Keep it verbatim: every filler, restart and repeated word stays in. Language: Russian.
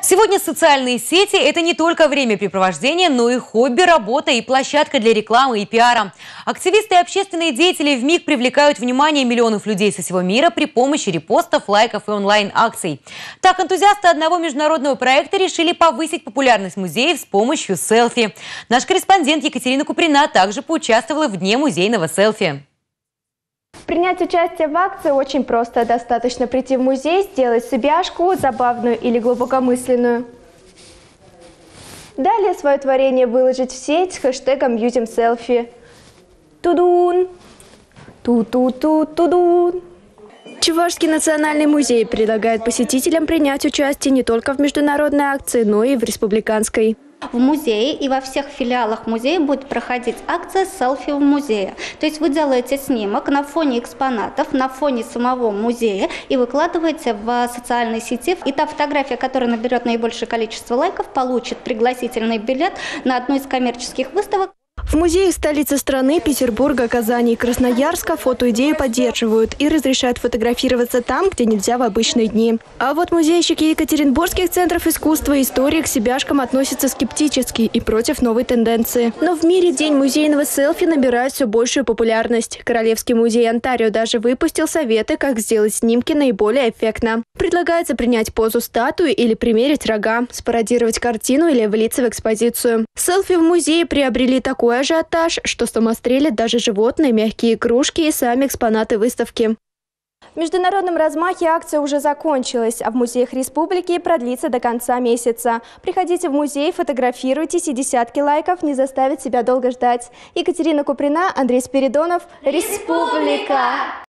Сегодня социальные сети – это не только времяпрепровождение, но и хобби, работа и площадка для рекламы и пиара. Активисты и общественные деятели вмиг привлекают внимание миллионов людей со всего мира при помощи репостов, лайков и онлайн-акций. Так, энтузиасты одного международного проекта решили повысить популярность музеев с помощью селфи. Наш корреспондент Екатерина Куприна также поучаствовала в Дне музейного селфи. Принять участие в акции очень просто. Достаточно прийти в музей, сделать себяшку, забавную или глубокомысленную. Далее свое творение выложить в сеть с хэштегом «Юзим селфи». Тудун! Ту-ту-ту-тудун! Чувашский национальный музей предлагает посетителям принять участие не только в международной акции, но и в республиканской. В музее и во всех филиалах музея будет проходить акция «Селфи в музее». То есть вы делаете снимок на фоне экспонатов, на фоне самого музея и выкладываете в социальной сети. И та фотография, которая наберет наибольшее количество лайков, получит пригласительный билет на одну из коммерческих выставок. В музеях столицы страны Петербурга, Казани и Красноярска фотоидею поддерживают и разрешают фотографироваться там, где нельзя в обычные дни. А вот музейщики екатеринбургских центров искусства и истории к себяшкам относятся скептически и против новой тенденции. Но в мире День музейного селфи набирает все большую популярность. Королевский музей Онтарио даже выпустил советы, как сделать снимки наиболее эффектно. Предлагается принять позу статуи или примерить рога, спародировать картину или влиться в экспозицию. Селфи в музее приобрели такой ажиотаж, что самострелят даже животные, мягкие игрушки и сами экспонаты выставки. В международном размахе акция уже закончилась, а в музеях республики продлится до конца месяца. Приходите в музей, фотографируйтесь, и десятки лайков не заставят себя долго ждать. Екатерина Куприна, Андрей Спиридонов. Республика!